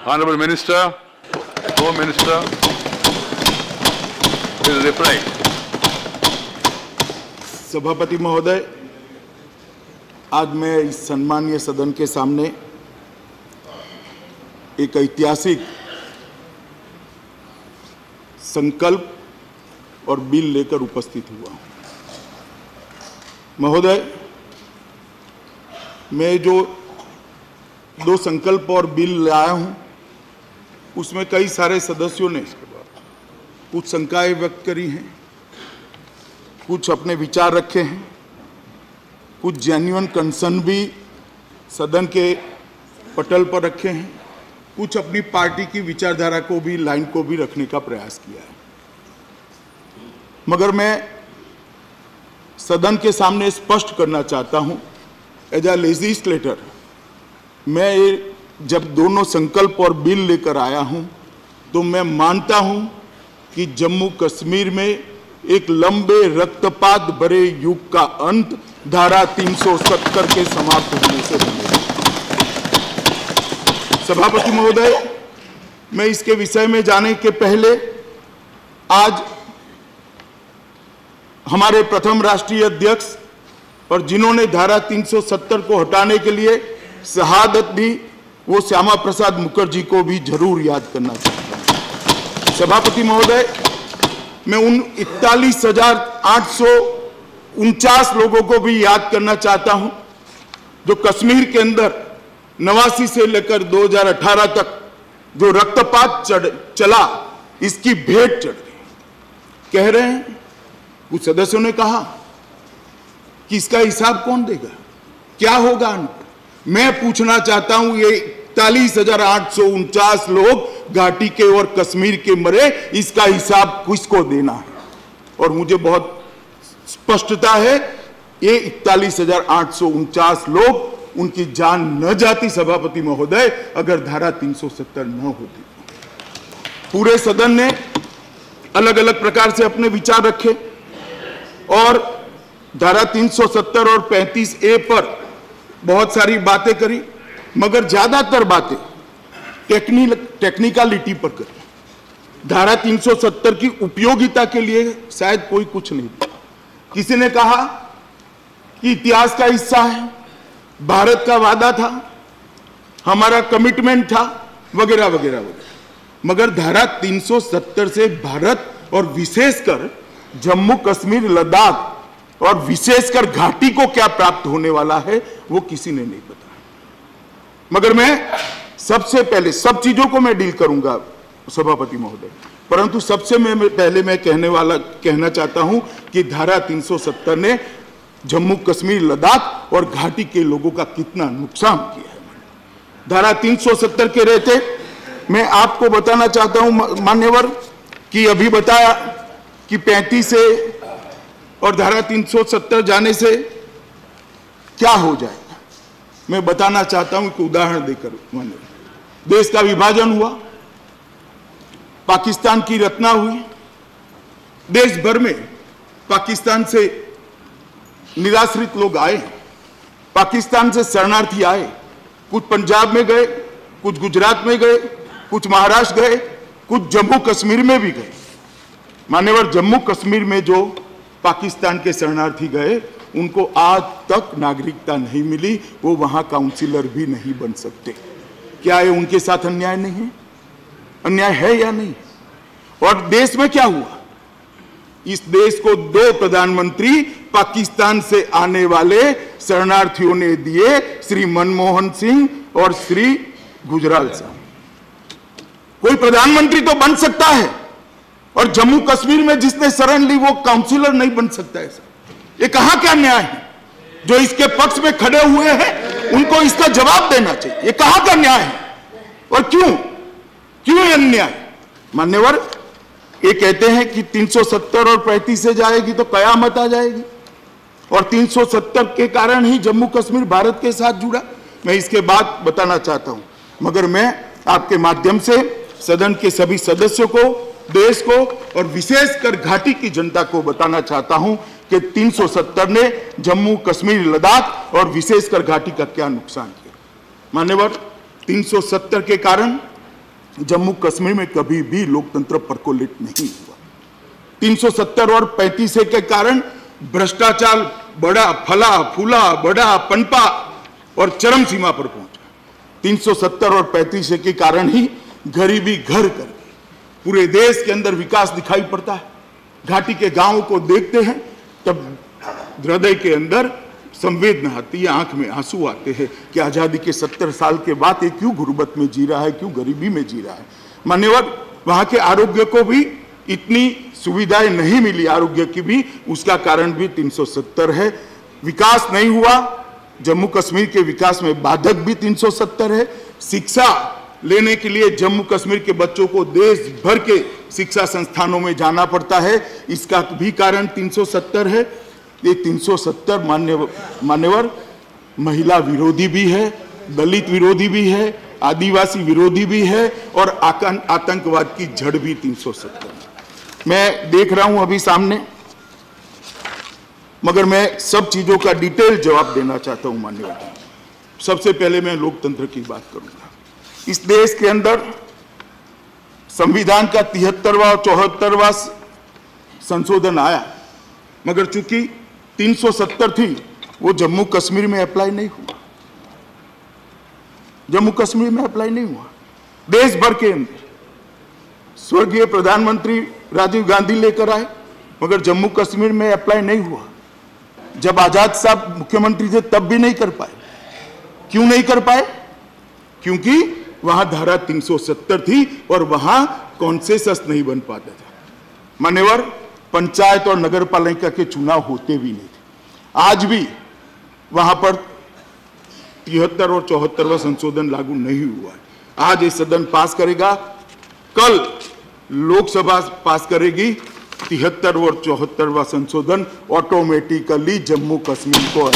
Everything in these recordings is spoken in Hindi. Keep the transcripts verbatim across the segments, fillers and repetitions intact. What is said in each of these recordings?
Honorable Minister, Home Minister will reply. सभापति महोदय, आज मैं इस सम्मानीय सदन के सामने एक ऐतिहासिक संकल्प और बिल लेकर उपस्थित हुआ हूं। महोदय, मैं जो दो संकल्प और बिल लाया हूं, उसमें कई सारे सदस्यों ने कुछ शंकाएं व्यक्त करी हैं, कुछ अपने विचार रखे हैं, कुछ जेन्युइन कंसर्न भी सदन के पटल पर रखे हैं, कुछ अपनी पार्टी की विचारधारा को भी, लाइन को भी रखने का प्रयास किया है। मगर मैं सदन के सामने स्पष्ट करना चाहता हूं, एज अ लेजिस्लेटर, मैं ये जब दोनों संकल्प और बिल लेकर आया हूं, तो मैं मानता हूं कि जम्मू कश्मीर में एक लंबे रक्तपात भरे युग का अंत धारा तीन सौ सत्तर के समाप्त होने से बनेगा। सभापति महोदय, मैं इसके विषय में जाने के पहले आज हमारे प्रथम राष्ट्रीय अध्यक्ष और जिन्होंने धारा तीन सौ सत्तर को हटाने के लिए शहादत दी, वो श्यामा प्रसाद मुखर्जी को भी जरूर याद करना चाहता हूं। सभापति महोदय, मैं उन इकतालीस हजार आठ सौ उनचास लोगों को भी याद करना चाहता हूं जो कश्मीर के अंदर नवासी से लेकर दो हजार अठारह तक जो रक्तपात चला, इसकी भेंट चढ़ गई। कह रहे हैं, कुछ सदस्यों ने कहा कि इसका हिसाब कौन देगा, क्या होगा। मैं पूछना चाहता हूं, ये इकतालीस हजार आठ सौ उनचास लोग घाटी के और कश्मीर के मरे, इसका हिसाब किसको देना है। और मुझे बहुत स्पष्टता है, ये इकतालीस हजार आठ सौ उनचास लोग, उनकी जान न जाती सभापति महोदय, अगर धारा तीन सौ सत्तर न होती। पूरे सदन ने अलग अलग प्रकार से अपने विचार रखे और धारा तीन सौ सत्तर और पैंतीस ए पर बहुत सारी बातें करी, मगर ज्यादातर बातें टेक्निक टेक्निकलिटी पर करी। धारा तीन सौ सत्तर की उपयोगिता के लिए शायद कोई कुछ नहीं बोला। किसी ने कहा कि इतिहास का हिस्सा है, भारत का वादा था, हमारा कमिटमेंट था, वगैरह वगैरह वगैरह। मगर धारा तीन सौ सत्तर से भारत और विशेषकर जम्मू कश्मीर, लद्दाख और विशेषकर घाटी को क्या प्राप्त होने वाला है, वो किसी ने नहीं बताया। मगर मैं सबसे पहले, सब चीजों को मैं डील करूंगा सभापति महोदय, परंतु सबसे मैं पहले मैं कहने वाला कहना चाहता हूं कि धारा तीन सौ सत्तर ने जम्मू कश्मीर, लद्दाख और घाटी के लोगों का कितना नुकसान किया है। धारा तीन सौ सत्तर के रहते मैं आपको बताना चाहता हूं मान्यवर, कि अभी बताया कि पैंतीस से और धारा तीन सौ सत्तर जाने से क्या हो जाएगा। मैं बताना चाहता हूं कि उदाहरण देकर, मान्यवर, देश का विभाजन हुआ, पाकिस्तान की रचना हुई, देश भर में पाकिस्तान से निराश्रित लोग आए, पाकिस्तान से शरणार्थी आए, कुछ पंजाब में गए, कुछ गुजरात में गए, कुछ महाराष्ट्र गए, कुछ जम्मू कश्मीर में भी गए। मान्यवर, जम्मू कश्मीर में जो पाकिस्तान के शरणार्थी गए, उनको आज तक नागरिकता नहीं मिली, वो वहां काउंसिलर भी नहीं बन सकते। क्या ये उनके साथ अन्याय नहीं है? अन्याय है या नहीं? और देश में क्या हुआ? इस देश को दो प्रधानमंत्री पाकिस्तान से आने वाले शरणार्थियों ने दिए, श्री मनमोहन सिंह और श्री गुजराल साहब। कोई प्रधानमंत्री तो बन सकता है, और जम्मू कश्मीर में जिसने शरण ली वो काउंसिलर नहीं बन सकता है। ये कहां का न्याय है? जो इसके पक्ष में खड़े हुए हैं उनको इसका जवाब देना चाहिए। ये कहां का न्याय है और क्यों क्यों ये अन्याय? मान्यवर, ये कहते हैं कि तीन सौ सत्तर और पैंतीस से जाएगी तो कयामत आ जाएगी, और तीन सौ सत्तर के कारण ही जम्मू कश्मीर भारत के साथ जुड़ा। मैं इसके बाद बताना चाहता हूं, मगर मैं आपके माध्यम से सदन के सभी सदस्यों को, देश को और विशेषकर घाटी की जनता को बताना चाहता हूं कि तीन सौ सत्तर ने जम्मू कश्मीर, लद्दाख और विशेषकर घाटी का क्या नुकसान किया। मान्यवर, तीन सौ सत्तर के कारण जम्मू कश्मीर में कभी भी लोकतंत्र परकोलेट नहीं हुआ। तीन सौ सत्तर और पैंतीस ए के कारण भ्रष्टाचार बड़ा फला फूला बड़ा पनपा और चरम सीमा पर पहुंचा। तीन सौ सत्तर और पैंतीस ए के कारण ही गरीबी घर कर पूरे देश के अंदर विकास दिखाई पड़ता है। घाटी के गांवों को देखते हैं तब हृदय के अंदर संवेदना आती है, आंख में आंसू आते हैं कि आजादी के सत्तर साल के बाद ये क्यों गुर्बत में जी रहा है, क्यों गरीबी में जी रहा है। मान्यवर, वहां के आरोग्य को भी इतनी सुविधाएं नहीं मिली, आरोग्य की भी, उसका कारण भी तीन सौ सत्तर है। विकास नहीं हुआ, जम्मू कश्मीर के विकास में बाधक भी तीन सौ सत्तर है। शिक्षा लेने के लिए जम्मू कश्मीर के बच्चों को देश भर के शिक्षा संस्थानों में जाना पड़ता है, इसका भी कारण तीन सौ सत्तर है। ये तीन सौ सत्तर मान्य मान्यवर महिला विरोधी भी है, दलित विरोधी भी है, आदिवासी विरोधी भी है और आतंकवाद की जड़ भी तीन सौ सत्तर। मैं देख रहा हूं अभी सामने, मगर मैं सब चीजों का डिटेल जवाब देना चाहता हूं मान्यवर। सबसे पहले मैं लोकतंत्र की बात करूंगा। इस देश के अंदर संविधान का तिहत्तरवां और चौहत्तरवां संशोधन आया, मगर चूंकि तीन सौ सत्तर थी वो जम्मू कश्मीर में अप्लाई नहीं हुआ। जम्मू कश्मीर में अप्लाई नहीं हुआ। देश भर के अंदर स्वर्गीय प्रधानमंत्री राजीव गांधी लेकर आए, मगर जम्मू कश्मीर में अप्लाई नहीं हुआ। जब आजाद साहब मुख्यमंत्री थे तब भी नहीं कर पाए। क्यों नहीं कर पाए? क्योंकि वहां धारा तीन सौ सत्तर थी और वहां कॉन्सेंसस नहीं बन पाता था। मान्यवर, पंचायत और नगर पालिका के चुनाव होते भी नहीं थे। आज भी वहां पर तिहत्तर और चौहत्तरवां संशोधन लागू नहीं हुआ है। आज ये सदन पास करेगा, कल लोकसभा पास करेगी। तिहत्तर और चौहत्तरवां संशोधन ऑटोमेटिकली जम्मू कश्मीर को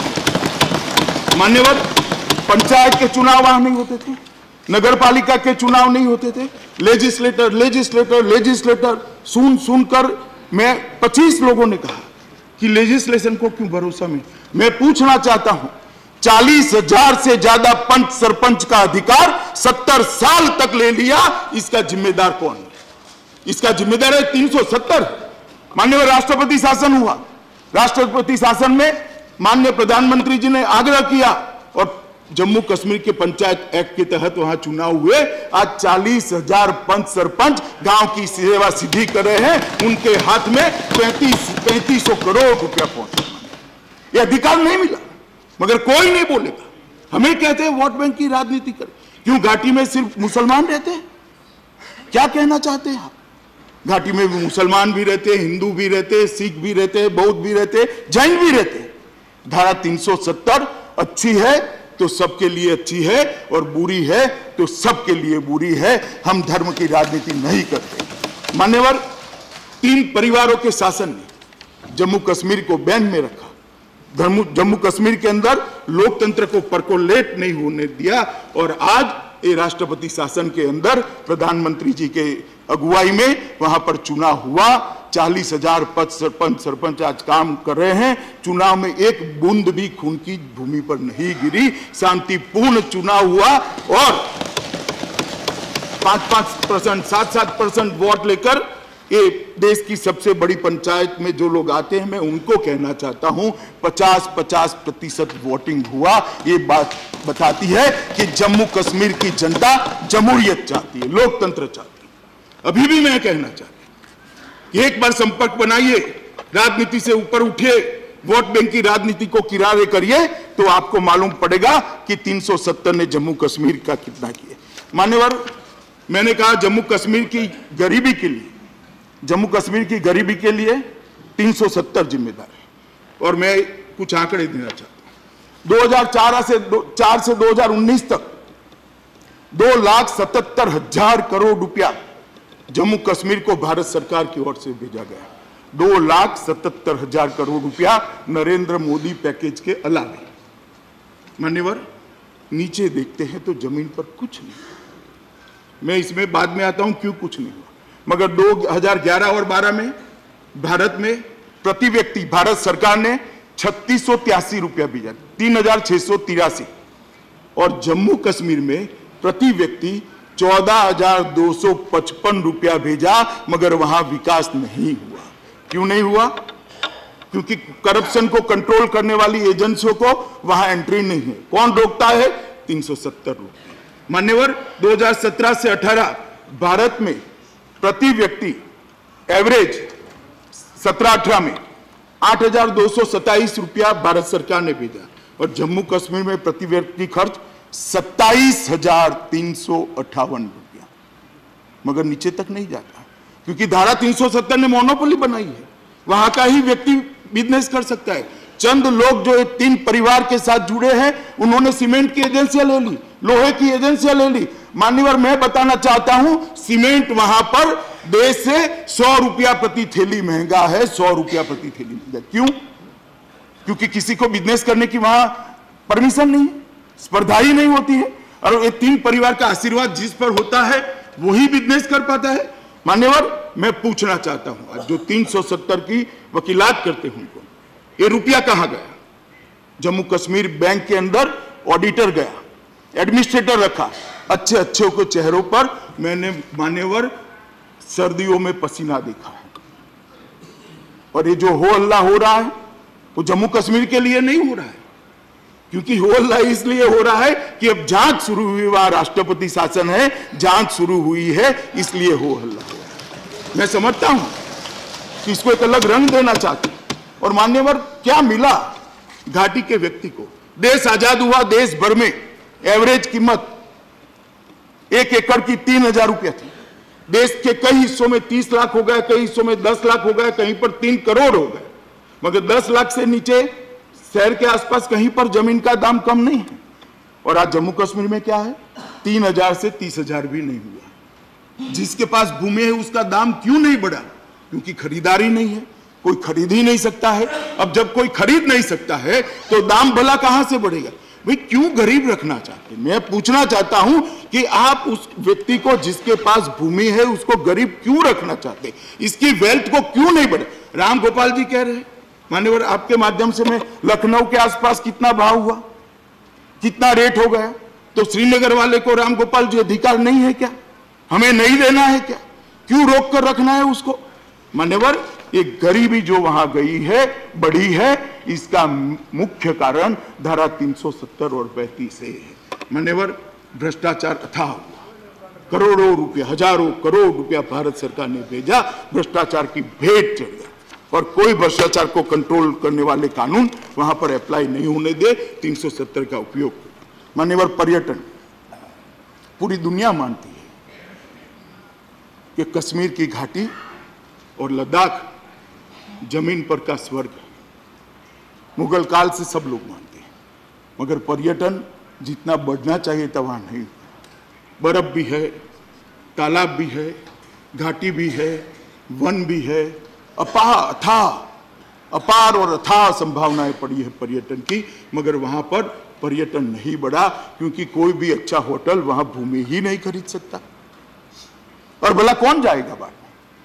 अप्लाई। मान्यवर, पंचायत के चुनाव वहां नहीं होते थे, नगर पालिका के चुनाव नहीं होते थे। लेजिस्लेटर लेजिस्लेटर लेजिस्लेटर सुन सुनकर मैं पच्चीस लोगों ने कहा कि लेजिस्लेशन को क्यों भरोसा में। मैं पूछना चाहता हूं, चालीस हजार से ज्यादा पंच सरपंच का अधिकार सत्तर साल तक ले लिया, इसका जिम्मेदार कौन है? इसका जिम्मेदार है तीन सौ सत्तर। माननीय राष्ट्रपति शासन हुआ, राष्ट्रपति शासन में माननीय प्रधानमंत्री जी ने आग्रह किया और जम्मू कश्मीर के पंचायत एक्ट के तहत वहां चुनाव हुए। आज चालीस हजार पंच सरपंच गांव की सेवा सीधी कर रहे हैं, उनके हाथ में पैंतीस पैंतीस सौ करोड़ रुपया पहुंचा। ये अधिकार नहीं मिला, मगर कोई नहीं बोलेगा। हमें कहते हैं वोट बैंक की राजनीति करें। क्यों घाटी में सिर्फ मुसलमान रहते हैं? क्या कहना चाहते हैं आप? घाटी में भी मुसलमान भी रहते हैं, हिंदू भी रहते हैं, सिख भी रहते हैं, बौद्ध भी रहते हैं, जैन भी रहते हैं। धारा तीन सौ सत्तर अच्छी है तो सबके लिए अच्छी है और बुरी है तो सबके लिए बुरी है। हम धर्म की राजनीति नहीं करते। मान्यवर, तीन परिवारों के शासन ने जम्मू कश्मीर को बैन में रखा। जम्मू कश्मीर के अंदर लोकतंत्र को परकोलेट नहीं होने दिया और आज ये राष्ट्रपति शासन के अंदर प्रधानमंत्री जी के अगुवाई में वहां पर चुनाव हुआ। चालीस हजार पद सरपंच सरपंच आज काम कर रहे हैं। चुनाव में एक बूंद भी खून की भूमि पर नहीं गिरी, शांतिपूर्ण चुनाव हुआ और पांच पांच परसेंट सात सात परसेंट वोट लेकर ये देश की सबसे बड़ी पंचायत में जो लोग आते हैं, मैं उनको कहना चाहता हूं पचास पचास प्रतिशत वोटिंग हुआ। ये बात बताती है कि जम्मू कश्मीर की जनता जमहूरियत चाहती है, लोकतंत्र चाहती है। अभी भी मैं कहना चाहता हूं, एक बार संपर्क बनाइए, राजनीति से ऊपर उठिए, वोट बैंक की राजनीति को किनारे करिए तो आपको मालूम पड़ेगा कि तीन सौ सत्तर ने जम्मू कश्मीर का कितना किया। मान्यवर, मैंने कहा जम्मू कश्मीर की गरीबी के लिए जम्मू कश्मीर की गरीबी के लिए तीन सौ सत्तर जिम्मेदार है और मैं कुछ आंकड़े देना चाहता हूं। दो हज़ार चार से चार से दो हज़ार उन्नीस तक दो लाख सतहत्तर हजार करोड़ रुपया जम्मू कश्मीर को भारत सरकार की ओर से भेजा गया। दो लाख सतहत्तर हजार करोड़ रुपया नरेंद्र मोदी पैकेज के अलावे। मान्यवर, नीचे देखते हैं तो जमीन पर कुछ नहीं। मैं इसमें बाद में आता हूं क्यों कुछ नहीं हुआ, मगर दो हज़ार ग्यारह और बारह में भारत में प्रति व्यक्ति भारत सरकार ने छत्तीस सौ तिरासी रुपया भेजा, तीन हजार छह सौ तिरासी, और जम्मू कश्मीर में प्रति व्यक्ति चौदह हजार दो सौ पचपन रुपया भेजा, मगर वहां विकास नहीं हुआ। क्यों नहीं हुआ? क्योंकि करप्शन को कंट्रोल करने वाली एजेंसियों को वहां एंट्री नहीं है। कौन रोकता है? तीन सौ सत्तर रुपये। मान्यवर, दो हजार सत्रह से अठारह भारत में प्रति व्यक्ति एवरेज सत्रह अठारह में आठ हजार दो सौ सत्ताईस रुपया भारत सरकार ने भेजा, और जम्मू कश्मीर में प्रति व्यक्ति खर्च सत्ताईस हजार तीन सौ अट्ठावन रुपया, मगर नीचे तक नहीं जाता, क्योंकि धारा तीन सौ सत्तर ने मोनोपोली बनाई है। वहां का ही व्यक्ति बिजनेस कर सकता है। चंद लोग जो तीन परिवार के साथ जुड़े हैं, उन्होंने सीमेंट की एजेंसियां ले ली, लोहे की एजेंसियां ले ली। मान्यवर, मैं बताना चाहता हूं, सीमेंट वहां पर देश से सौ रुपया प्रति थैली महंगा है। सौ रुपया प्रति थैली महंगा क्यों? क्योंकि किसी को बिजनेस करने की वहां परमिशन नहीं है, स्पर्धा ही नहीं होती है, और ये तीन परिवार का आशीर्वाद जिस पर होता है वही बिजनेस कर पाता है। मान्यवर, मैं पूछना चाहता हूं, आज जो तीन सौ सत्तर की वकीलात करते हैं उनको, ये रुपया कहां गया? जम्मू कश्मीर बैंक के अंदर ऑडिटर गया, एडमिनिस्ट्रेटर रखा, अच्छे अच्छे के चेहरों पर मैंने मान्यवर सर्दियों में पसीना देखा है। और ये जो हो हल्ला हो रहा है वो जम्मू कश्मीर के लिए नहीं हो रहा है, क्योंकि हो हल्ला इसलिए हो रहा है कि अब जांच शुरू हुई, वहां राष्ट्रपति शासन है, जांच शुरू हुई है, इसलिए हो हल्ला हो रहा है। मैं समझता हूं कि इसको एक अलग रंग देना चाहते हैं। और मान्यवर, क्या मिला घाटी के व्यक्ति को? देश आजाद हुआ, देश भर में एवरेज कीमत एक एकड़ की तीन हजार रुपया थी। देश के कई हिस्सों में तीस लाख हो गए, कई हिस्सों में दस लाख हो गए, कहीं पर तीन करोड़ हो गए, मगर दस लाख से नीचे शहर के आसपास कहीं पर जमीन का दाम कम नहीं है। और आज जम्मू कश्मीर में क्या है? तीन हजार से तीस हजार भी नहीं हुआ। जिसके पास भूमि है उसका दाम क्यों नहीं बढ़ा? क्योंकि खरीदारी नहीं है, कोई खरीद ही नहीं सकता है। अब जब कोई खरीद नहीं सकता है तो दाम भला कहां से बढ़ेगा? भाई, क्यों गरीब रखना चाहते? मैं पूछना चाहता हूं कि आप उस व्यक्ति को जिसके पास भूमि है उसको गरीब क्यों रखना चाहते? इसकी वेल्थ को क्यों नहीं बढ़े? राम गोपाल जी कह रहे हैं, मान्यवर आपके माध्यम से, मैं लखनऊ के आसपास कितना भाव हुआ, कितना रेट हो गया, तो श्रीनगर वाले को राम गोपाल जी अधिकार नहीं है क्या? हमें नहीं देना है क्या? क्यों रोक कर रखना है उसको? मान्यवर, ये गरीबी जो वहां गई है, बढ़ी है, इसका मुख्य कारण धारा तीन सौ सत्तर और पैंतीस है। मान्यवर, भ्रष्टाचार अथाह हुआ, करोड़ों रुपया, हजारों करोड़ रुपया भारत सरकार ने भेजा, भ्रष्टाचार की भेंट चढ़ गया, और कोई भ्रष्टाचार को कंट्रोल करने वाले कानून वहां पर अप्लाई नहीं होने दे, तीन सौ सत्तर का उपयोग। मान्यवर, पर्यटन, पूरी दुनिया मानती है कि कश्मीर की घाटी और लद्दाख जमीन पर का स्वर्ग है। मुगल काल से सब लोग मानते हैं, मगर पर्यटन जितना बढ़ना चाहिए था वहां नहीं। बर्फ भी है, तालाब भी है, घाटी भी है, वन भी है, अपार अथाह अपार और अथाह संभावनाएं पड़ी है पर्यटन की, मगर वहां पर पर्यटन नहीं बढ़ा, क्योंकि कोई भी अच्छा होटल वहां भूमि ही नहीं खरीद सकता, और भला कौन जाएगा बाहर?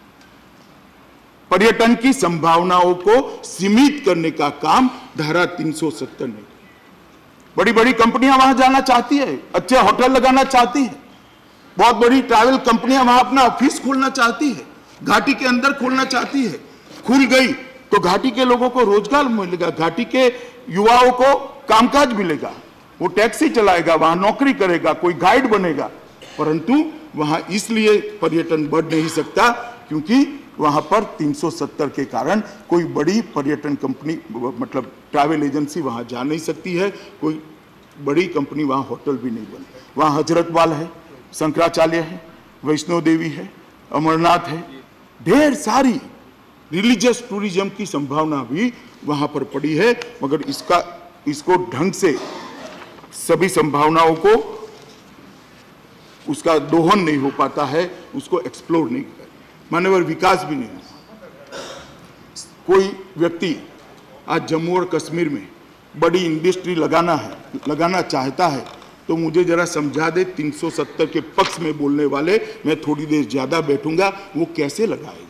पर्यटन की संभावनाओं को सीमित करने का काम धारा तीन सौ सत्तर ने। बड़ी बड़ी कंपनियां वहां जाना चाहती है, अच्छे होटल लगाना चाहती है, बहुत बड़ी ट्रैवल कंपनियां वहां अपना ऑफिस खोलना चाहती है, घाटी के अंदर खोलना चाहती है। खुल गई तो घाटी के लोगों को रोजगार मिलेगा, घाटी के युवाओं को कामकाज मिलेगा, वो टैक्सी चलाएगा, वहां नौकरी करेगा, कोई गाइड बनेगा। परंतु वहां इसलिए पर्यटन बढ़ नहीं सकता क्योंकि वहां पर तीन सौ सत्तर के कारण कोई बड़ी पर्यटन कंपनी, मतलब ट्रैवल एजेंसी वहां जा नहीं सकती है, कोई बड़ी कंपनी वहां होटल भी नहीं बने। वहां हजरतवाल है, शंकराचार्य है, वैष्णो देवी है, अमरनाथ है, ढेर सारी रिलीजियस टूरिज्म की संभावना भी वहां पर पड़ी है, मगर इसका इसको ढंग से सभी संभावनाओं को उसका दोहन नहीं हो पाता है, उसको एक्सप्लोर नहीं कर, मानवर विकास भी नहीं होता। कोई व्यक्ति आज जम्मू और कश्मीर में बड़ी इंडस्ट्री लगाना है, लगाना चाहता है, तो मुझे जरा समझा दे, तीन सौ सत्तर के पक्ष में बोलने वाले, मैं थोड़ी देर ज्यादा बैठूंगा, वो कैसे लगाएगा?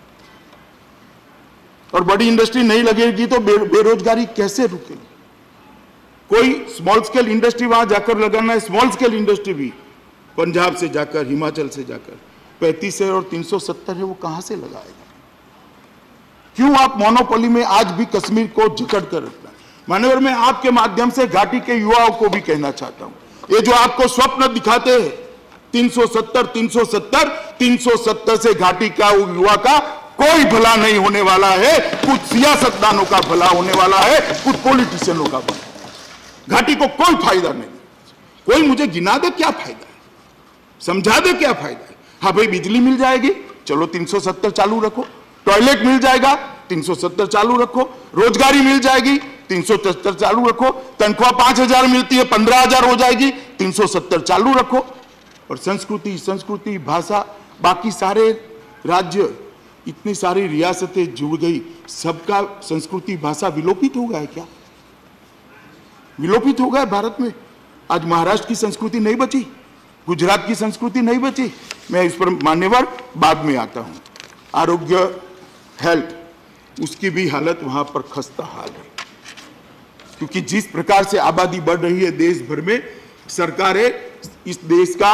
और बड़ी इंडस्ट्री नहीं लगेगी तो बे, बेरोजगारी कैसे रुकेगी? कोई स्मॉल स्केल इंडस्ट्री वहां जाकर लगाना है, स्मॉल स्केल इंडस्ट्री भी पंजाब से जाकर, हिमाचल से जाकर। पैंतीस है और तीन सौ सत्तर है, वो कहां से लगाएगा? क्यों आप मोनोपोली में आज भी कश्मीर को जकड़ कर रखना? मान्यवर, मैं आपके माध्यम से घाटी के युवाओं को भी कहना चाहता हूं, ये जो आपको स्वप्न दिखाते हैं तीन सौ सत्तर तीन सौ सत्तर तीन सौ सत्तर से घाटी का युवा का कोई भला नहीं होने वाला है। कुछ सियासतदानों का भला होने वाला है, कुछ पॉलिटिशियनों का भला। घाटी को कोई फायदा नहीं। कोई मुझे गिना दे क्या फायदा है, समझा दे क्या फायदा है। हाँ भाई, बिजली मिल जाएगी, चलो तीन सौ सत्तर चालू रखो। टॉयलेट मिल जाएगा, तीन सौ सत्तर चालू रखो। रोजगारी मिल जाएगी, तीन सौ सत्तर चालू रखो। तनख्वाह पांच हजार मिलती है, पंद्रह हजार हो जाएगी, तीन सौ सत्तर चालू रखो। और संस्कृति संस्कृति भाषा, बाकी सारे राज्य, इतनी सारी रियासतें जुड़ गई, सबका संस्कृति भाषा विलोपित हो गया है क्या? विलोपित हो गया भारत में। आज महाराष्ट्र की संस्कृति नहीं बची, गुजरात की संस्कृति नहीं बची। मैं इस पर मान्यवर बाद में आता हूं। आरोग्य, हेल्थ, उसकी भी हालत वहां पर खस्ता हाल है, क्योंकि जिस प्रकार से आबादी बढ़ रही है देश भर में, सरकारें इस देश का,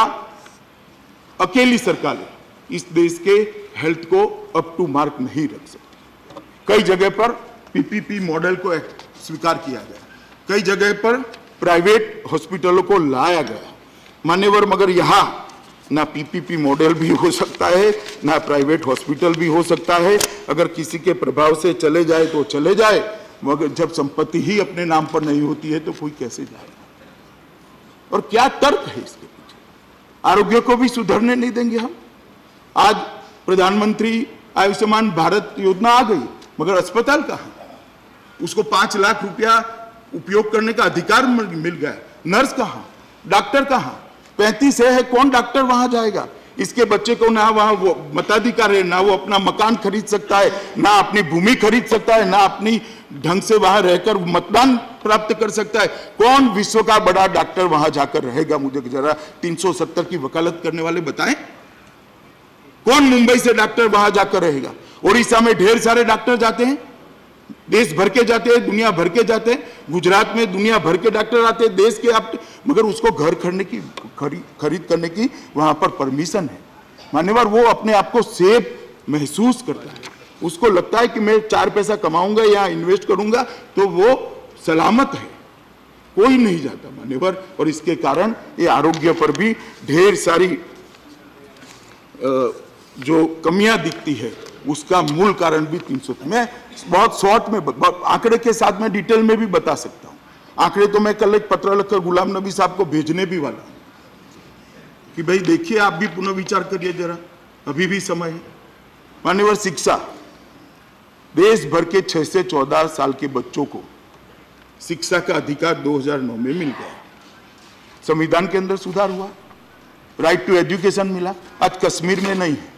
अकेली सरकार है, इस देश के हेल्थ को अप टू मार्क नहीं रख सकती। कई जगह पर पीपीपी मॉडल को स्वीकार किया गया, कई जगह पर प्राइवेट हॉस्पिटलों को लाया गया। मान्यवर, मगर यहां ना पीपीपी मॉडल भी हो सकता है, ना प्राइवेट हॉस्पिटल भी हो सकता है। अगर किसी के प्रभाव से चले जाए तो चले जाए, मगर जब संपत्ति ही अपने नाम पर नहीं होती है तो कोई कैसे जाएगा? और क्या तर्क है इसके पीछे? आरोग्य को भी सुधरने नहीं देंगे हम। आज प्रधानमंत्री आयुष्मान भारत योजना आ गई, मगर अस्पताल कहां? उसको पांच लाख रुपया उपयोग करने का अधिकार मिल गया, नर्स कहां? डॉक्टर कहां? पैंतीस है, है कौन डॉक्टर वहां जाएगा? इसके बच्चे को ना वहां वो मताधिकार है, ना वो अपना मकान खरीद सकता है, ना अपनी भूमि खरीद सकता है, ना अपनी ढंग से वहां रहकर मतदान प्राप्त कर सकता है। कौन विश्व का बड़ा डॉक्टर वहां जाकर रहेगा? मुझे जरा तीन सौ सत्तर की वकालत करने वाले बताएं, कौन मुंबई से डॉक्टर वहां जाकर रहेगा? उड़ीसा में ढेर सारे डॉक्टर जाते हैं, देश भर के जाते हैं, दुनिया भर के जाते हैं। गुजरात में दुनिया भर के डॉक्टर आते हैं, देश के आप, मगर उसको घर खरीदने की खरी, खरीद करने की वहां पर परमिशन है। मान्यवर, वो अपने आप को सेफ महसूस करता है, उसको लगता है कि मैं चार पैसा कमाऊंगा या इन्वेस्ट करूंगा तो वो सलामत है। कोई नहीं जाता मान्यवर, और इसके कारण ये आरोग्य पर भी ढेर सारी जो कमियां दिखती है, उसका मूल कारण भी तीन सौ। मैं बहुत शॉर्ट में, आंकड़े के साथ में डिटेल में भी बता सकता हूं। आंकड़े तो मैं कल एक पत्र लिखकर गुलाम नबी साहब को भेजने भी वाला हूं कि भाई देखिए, आप भी पुनर्विचार करिए जरा, अभी भी समय है। मान्यवर, शिक्षा, देश भर के छह से चौदह साल के बच्चों को शिक्षा का अधिकार दो हज़ार नौ में मिल गया। संविधान के अंदर सुधार हुआ, राइट टू एजुकेशन मिला। आज कश्मीर में नहीं है।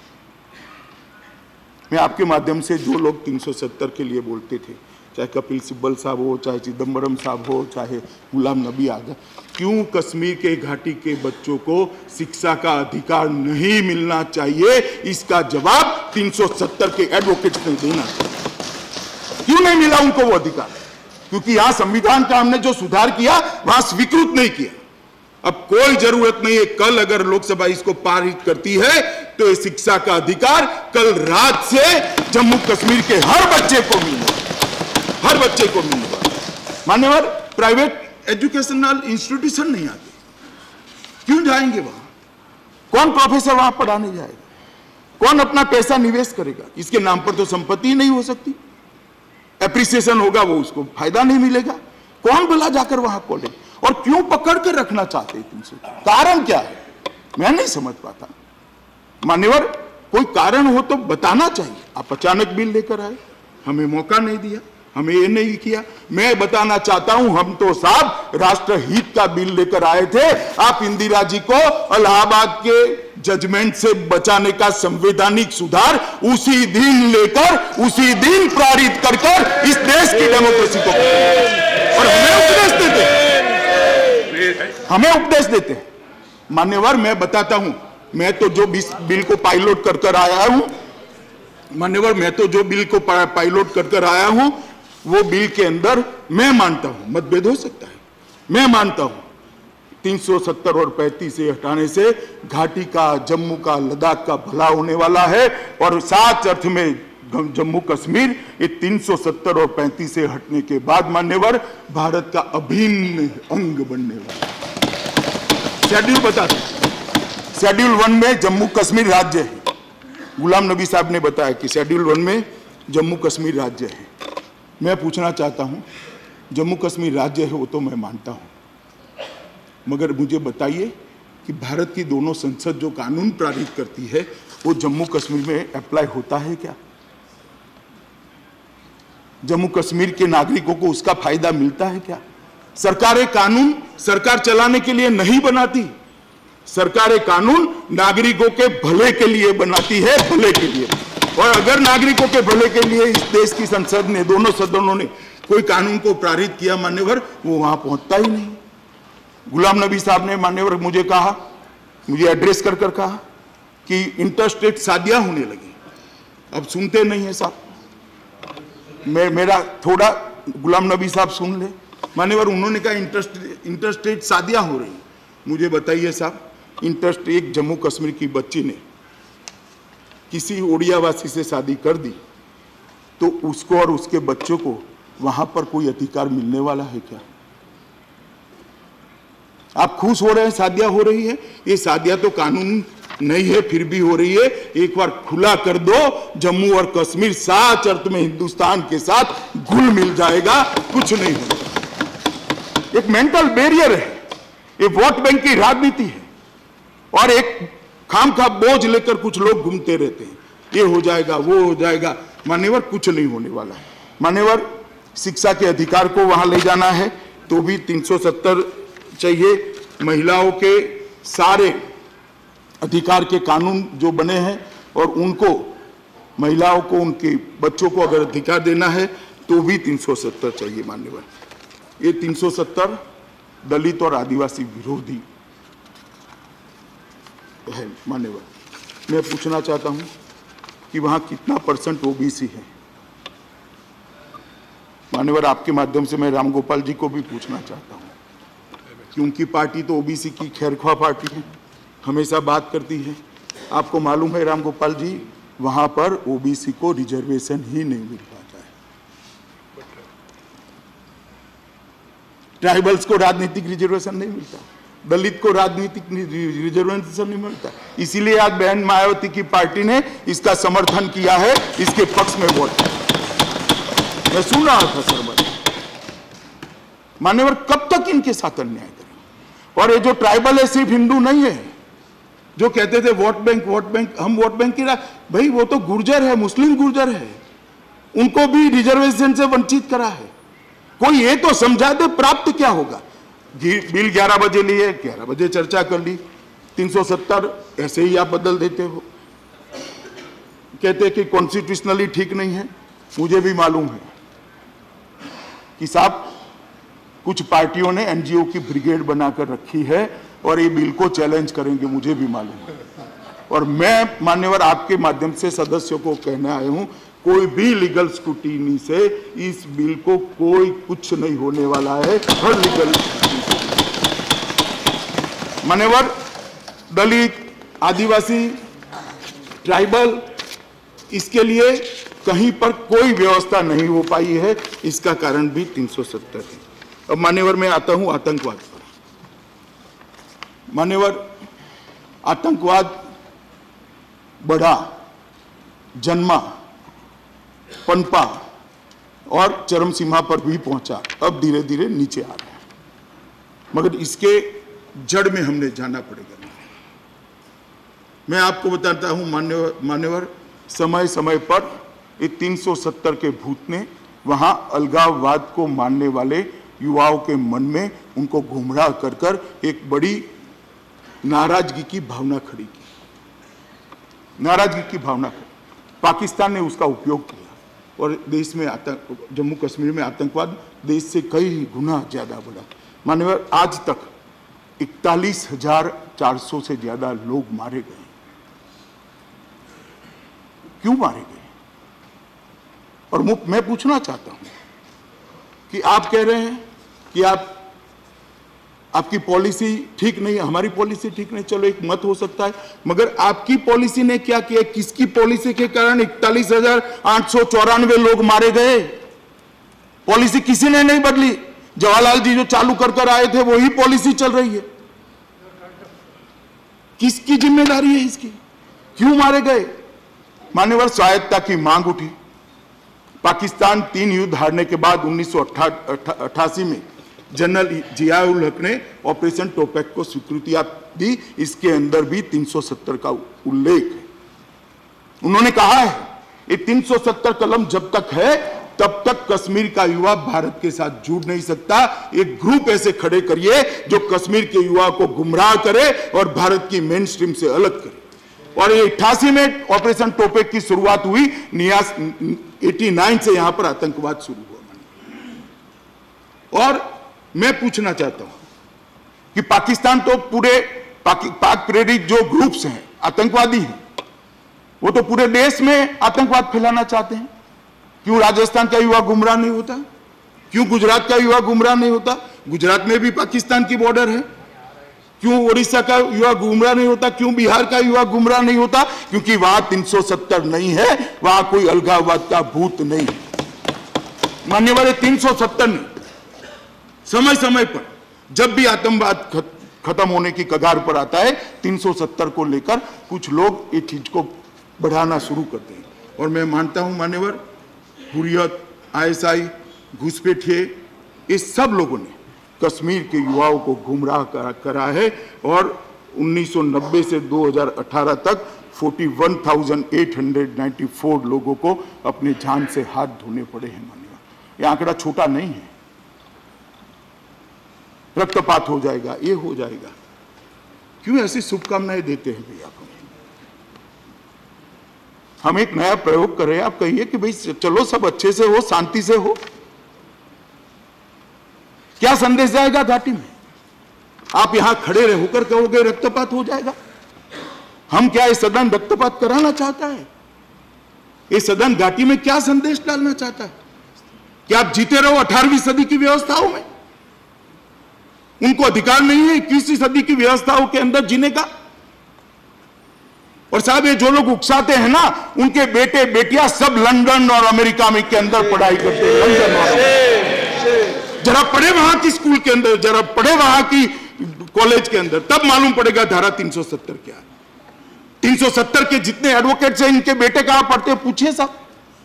मैं आपके माध्यम से जो लोग तीन सौ सत्तर के लिए बोलते थे, चाहे कपिल सिब्बल साहब हो, चाहे चिदम्बरम साहब हो, चाहे गुलाम नबी आज़ाद, क्यों कश्मीर के घाटी के बच्चों को शिक्षा का अधिकार नहीं मिलना चाहिए, इसका जवाब तीन सौ सत्तर के एडवोकेट्स ने देना चाहिए। क्यों नहीं मिला उनको वो अधिकार? क्योंकि यहां संविधान का हमने जो सुधार किया वहां स्वीकृत नहीं किया। अब कोई जरूरत नहीं है, कल अगर लोकसभा इसको पारित करती है तो ये शिक्षा का अधिकार कल रात से जम्मू कश्मीर के हर बच्चे को मिलेगा, हर बच्चे को मिलेगा। मान्यवर, प्राइवेट एजुकेशनल इंस्टीट्यूशन नहीं आते, क्यों जाएंगे वहां? कौन प्रोफेसर वहां पढ़ाने जाएगा? कौन अपना पैसा निवेश करेगा? इसके नाम पर तो संपत्ति नहीं हो सकती। एप्रिसिएशन होगा, वो उसको फायदा नहीं मिलेगा। कौन भला जाकर वहां खोले? और क्यों पकड़ कर रखना चाहते हैं तुमसे? कारण क्या है? मैं नहीं समझ पाता। मान्यवर, कोई कारण हो तो बताना चाहिए। आप अचानक बिल लेकर आए, हमें मौका नहीं दिया, हमें ये नहीं किया। मैं बताना चाहता हूं, हम तो साहब राष्ट्रहित का बिल लेकर आए थे। आप इंदिरा जी को इलाहाबाद के जजमेंट से बचाने का संवैधानिक सुधार उसी दिन लेकर, उसी दिन पारित कर कर इस देश की डेमोक्रेसी को, और हमें उपदेश देते हमें उपदेश देते मान्यवर, मैं बताता हूं, मैं तो जो बिल को पायलट कर कर आया हूं, मान्यवर, मैं तो जो बिल को पायलट कर कर आया हूं, वो बिल के अंदर मैं मानता हूं, मतभेद हो सकता है, मैं मानता हूं तीन सौ सत्तर और पैंतीस से हटाने से घाटी का, जम्मू का, लद्दाख का भला होने वाला है और सात अर्थ में जम्मू कश्मीर ये तीन सौ सत्तर और पैंतीस से हटने के बाद मान्यवर भारत का अभिन्न अंग बनने वाला है। शेड्यूल बता दें, शेड्यूल वन में जम्मू कश्मीर राज्य है। गुलाम नबी साहब ने बताया कि शेड्यूल वन में जम्मू कश्मीर राज्य है। मैं पूछना चाहता हूं, जम्मू कश्मीर राज्य है वो तो मैं मानता हूं, मगर मुझे बताइए कि भारत की दोनों संसद जो कानून पारित करती है वो जम्मू कश्मीर में अप्लाई होता है क्या? जम्मू कश्मीर के नागरिकों को उसका फायदा मिलता है क्या? सरकारें कानून सरकार चलाने के लिए नहीं बनाती, सरकारें कानून नागरिकों के भले के लिए बनाती है, भले के लिए। और अगर नागरिकों के भले के लिए इस देश की संसद ने, दोनों सदनों ने कोई कानून को पारित किया मान्यवर, वो वहां पहुंचता ही नहीं। गुलाम नबी साहब ने मान्यवर मुझे कहा, मुझे एड्रेस कर कर कहा कि इंटरस्टेट शादियां होने लगी। अब सुनते नहीं है साहब, मैं मेरा थोड़ा गुलाम नबी साहब सुन ले मान्यवर। उन्होंने कहा इंटरस्टेट इंटरस्टेट शादियां हो रही। मुझे बताइए साहब, इंटरस्टेट जम्मू कश्मीर की बच्ची ने किसी ओडियावासी से शादी कर दी तो उसको और उसके बच्चों को वहां पर कोई अधिकार मिलने वाला है क्या? आप खुश हो रहे हैं शादियां हो रही है, ये शादियां तो कानून नहीं है फिर भी हो रही है। एक बार खुला कर दो, जम्मू और कश्मीर सात अर्थ में हिंदुस्तान के साथ घुल मिल जाएगा, कुछ नहीं होगा। एक मेंटल बैरियर है, ये वोट बैंक की राजनीति है और एक खाम खा बोझ लेकर कुछ लोग घूमते रहते हैं, ये हो जाएगा वो हो जाएगा। मान्यवर कुछ नहीं होने वाला है। मान्यवर शिक्षा के अधिकार को वहां ले जाना है तो भी तीन सौ सत्तर चाहिए। महिलाओं के सारे अधिकार के कानून जो बने हैं और उनको, महिलाओं को, उनके बच्चों को अगर अधिकार देना है तो भी तीन सौ सत्तर चाहिए मान्यवर। ये तीन सौ सत्तर दलित और आदिवासी विरोधी है मान्यवर। मैं पूछना चाहता हूं कि वहां कितना परसेंट ओबीसी है मान्यवर। आपके माध्यम से मैं रामगोपाल जी को भी पूछना चाहता हूं कि उनकी पार्टी तो ओबीसी की खैरख्वाह पार्टी है, हमेशा बात करती है। आपको मालूम है रामगोपाल जी, वहां पर ओबीसी को रिजर्वेशन ही नहीं मिल पाता है। ट्राइबल्स को राजनीतिक रिजर्वेशन नहीं मिलता, दलित को राजनीतिक रिजर्वेशन नहीं मिलता। इसीलिए आज बहन मायावती की पार्टी ने इसका समर्थन किया है, इसके पक्ष में वोट। मैं सुन रहा था सर, मान्यवर कब तक इनके साथ अन्याय करें? और ये जो ट्राइबल है सिर्फ हिंदू नहीं है, जो कहते थे वोट बैंक वोट बैंक, हम वोट बैंक की भाई वो तो गुर्जर है, मुस्लिम गुर्जर है, उनको भी रिजर्वेशन से वंचित करा है। कोई ये तो समझा दे प्राप्त क्या होगा। बिल ग्यारह बजे लिए, ग्यारह बजे चर्चा कर ली, तीन सौ सत्तर ऐसे ही आप बदल देते हो। कहते कि कॉन्स्टिट्यूशनली ठीक नहीं है। मुझे भी मालूम है कि साहब कुछ पार्टियों ने एनजीओ की ब्रिगेड बनाकर रखी है और ये बिल को चैलेंज करेंगे, मुझे भी मालूम है। और मैं मान्यवर आपके माध्यम से सदस्यों को कहने आया हूं, कोई भी लीगल स्क्रूटिनी से इस बिल को कोई कुछ नहीं होने वाला है। हर लीगल मान्यवर दलित, आदिवासी, ट्राइबल, इसके लिए कहीं पर कोई व्यवस्था नहीं हो पाई है। इसका कारण भी तीन सौ सत्तर है। अब मान्यवर मैं आता हूं आतंकवाद पर। मान्यवर आतंकवाद बढ़ा, जन्मा, पनपा और चरम सीमा पर भी पहुंचा, अब धीरे धीरे नीचे आ रहा है। मगर इसके जड़ में हमने जाना पड़ेगा। मैं आपको बताता हूं मान्यवर मान्यवर समय समय पर ये तीन सौ सत्तर के भूत ने वहां अलगाववाद को मानने वाले युवाओं के मन में उनको गुमराह कर कर एक बड़ी नाराजगी की भावना खड़ी की। नाराजगी की भावना खड़ी। पाकिस्तान ने उसका उपयोग किया और देश में आतंक, जम्मू कश्मीर में आतंकवाद देश से कई गुना ज्यादा बढ़ा। मान्यवर आज तक इकतालीस हजार चार सौ से ज्यादा लोग मारे गए। क्यों मारे गए? और मैं पूछना चाहता हूं कि आप कह रहे हैं कि आप आपकी पॉलिसी ठीक नहीं है, हमारी पॉलिसी ठीक नहीं, चलो एक मत हो सकता है, मगर आपकी पॉलिसी ने क्या किया? किसकी पॉलिसी के कारण इकतालीस हजार आठ सौ चौरानवे लोग मारे गए? पॉलिसी किसी ने नहीं बदली। जवाहरलाल जी जो चालू कर कर आए थे वही पॉलिसी चल रही है। किसकी जिम्मेदारी है इसकी? क्यों मारे गए? मान्यवर, स्वायत्तता की मांग उठी। पाकिस्तान तीन युद्ध हारने के बाद उन्नीस सौ अट्ठासी में जनरल जियाउल हक ने ऑपरेशन टोपैक को स्वीकृति दी। इसके अंदर भी तीन सौ सत्तर का उल्लेख है। उन्होंने कहा है ये तीन सौ सत्तर कलम जब तक है तब तक कश्मीर का युवा भारत के साथ जुड़ नहीं सकता। एक ग्रुप ऐसे खड़े करिए जो कश्मीर के युवा को गुमराह करे और भारत की मेन स्ट्रीम से अलग करे। और ये अट्ठासी में ऑपरेशन टोपैक की शुरुआत हुई। नियास नवासी से यहां पर आतंकवाद शुरू हुआ। और मैं पूछना चाहता हूं कि पाकिस्तान तो पूरे पाक, पाक प्रेरित जो ग्रुप्स हैं आतंकवादी हैं, वो तो पूरे देश में आतंकवाद फैलाना चाहते हैं। क्यों राजस्थान का युवा गुमराह नहीं होता? क्यों गुजरात का युवा गुमराह नहीं होता? गुजरात में भी पाकिस्तान की बॉर्डर है। क्यों उड़ीसा का युवा गुमराह नहीं होता? क्यों बिहार का युवा गुमराह नहीं होता? क्योंकि वहां तीन सौ सत्तर नहीं है, वहां कोई अलगाववाद का भूत नहीं है। मान्यवर, तीन सौ सत्तर ने समय समय पर जब भी आतंकवाद खत्म होने की कगार पर आता है, तीन सौ सत्तर को लेकर कुछ लोग ये चीज को बढ़ाना शुरू करते हैं। और मैं मानता हूं मान्यवर, हुर्रियत, आईएसआई, घुसपैठिए, इस सब लोगों ने कश्मीर के युवाओं को गुमराह करा, करा है। और उन्नीस सौ नब्बे से दो हज़ार अठारह तक इकतालीस हज़ार आठ सौ चौरानवे लोगों को अपने जान से हाथ धोने पड़े हैं। मानिए यह आंकड़ा छोटा नहीं है। रक्तपात हो जाएगा, ये हो जाएगा। क्यों ऐसी शुभकामनाएं देते हैं भैया? हम एक नया प्रयोग कर रहे हैं, आप कहिए कि भाई चलो सब अच्छे से हो, शांति से हो। क्या संदेश जाएगा घाटी में? आप यहां खड़े होकर कहोगे रक्तपात हो जाएगा? हम क्या ये सदन रक्तपात कराना चाहता है? ये सदन घाटी में क्या संदेश डालना चाहता है? क्या आप जीते रहो अठारहवीं सदी की व्यवस्थाओं में? उनको अधिकार नहीं है इक्कीसवीं सदी की व्यवस्थाओं के अंदर जीने का? और साहब, ये जो लोग उकसाते हैं ना, उनके बेटे बेटियां सब लंदन और अमेरिका में के अंदर पढ़ाई करते हैं। लंदन और जरा पढ़े वहां की स्कूल के अंदर, जरा पढ़े वहां की कॉलेज के अंदर, तब मालूम पड़ेगा धारा तीन सौ सत्तर क्या है। तीन सौ सत्तर के जितने एडवोकेट्स हैं, इनके बेटे कहां पढ़ते हैं पूछिए साहब।